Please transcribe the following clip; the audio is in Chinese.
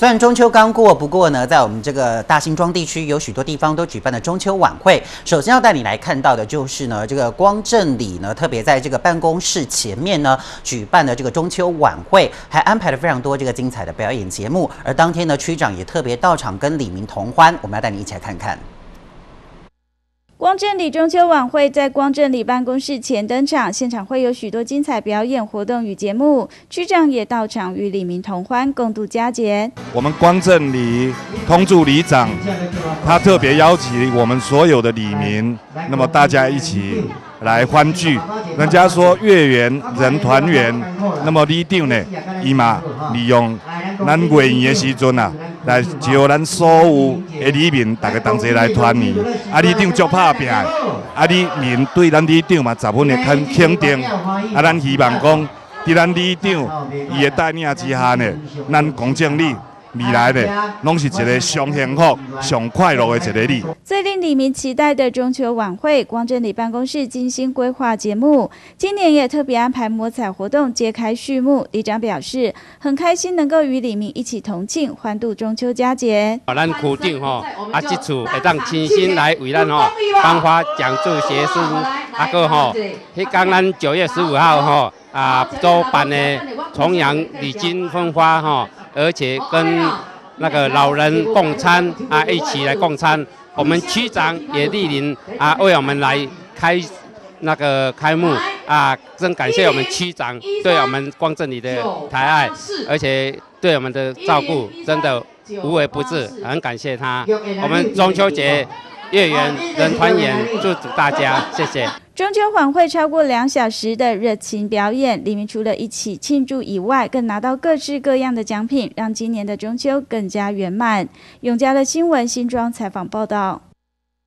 虽然中秋刚过，不过呢，在我们这个大新庄地区有许多地方都举办了中秋晚会。首先要带你来看到的就是呢，这个光正里呢，特别在这个办公室前面呢举办的这个中秋晚会，还安排了非常多这个精彩的表演节目。而当天呢，区长也特别到场跟李明同欢，我们要带你一起来看看。 光正里中秋晚会在光正里办公室前登场，现场会有许多精彩表演活动与节目。区长也到场与李明同欢共度佳节。 我们光正里通助里长，他特别邀请我们所有的里民，那么大家一起来欢聚。人家说月圆人团圆，那么里长呢，伊嘛利用咱月圆的时阵啊。 来招咱所有的里民，大家同齐来团圆。啊，里长足拍拼，啊，里民对咱里长嘛十分的肯定。啊，咱希望讲，伫咱里长伊的带领之下呢，咱公正里未来呢，拢是一个上幸福、上快乐的一个里。 最令里民期待的中秋晚会，光正里办公室精心规划节目，今年也特别安排摸彩活动揭开序幕。里长表示，很开心能够与里民一起同庆，欢度中秋佳节。 咱区长吼，这次会当亲身来为咱吼颁发奖助学生，个吼，迄天咱9月15号都办的重阳礼金分发吼。 而且跟那个老人共餐一起来共餐。我们区长也莅临为我们来开幕真感谢我们区长对我们光正里的抬爱，而且对我们的照顾真的无微不至，很感谢他。我们中秋节月圆人团圆，祝福大家，谢谢。 中秋晚会超过2小时的热情表演，里面除了一起庆祝以外，更拿到各式各样的奖品，让今年的中秋更加圆满。永嘉的新闻新庄采访报道。